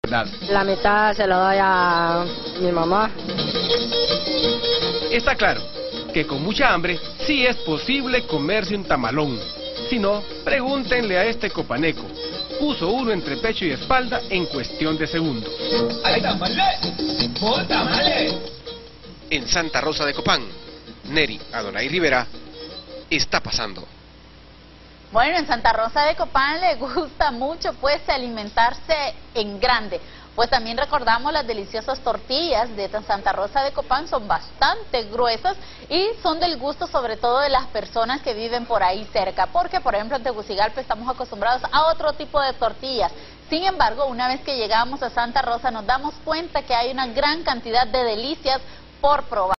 verdad. La mitad se lo doy a mi mamá. Está claro que con mucha hambre sí es posible comerse un tamalón. Si no, pregúntenle a este copaneco. Puso uno entre pecho y espalda en cuestión de segundos. ¡Ay, tamales! ¡Oh, tamales! En Santa Rosa de Copán, Neri Adonai Rivera está pasando. Bueno, en Santa Rosa de Copán le gusta mucho pues alimentarse en grande. Pues también recordamos las deliciosas tortillas de Santa Rosa de Copán, son bastante gruesas y son del gusto sobre todo de las personas que viven por ahí cerca, porque por ejemplo en Tegucigalpa estamos acostumbrados a otro tipo de tortillas. Sin embargo, una vez que llegamos a Santa Rosa nos damos cuenta que hay una gran cantidad de delicias por probar.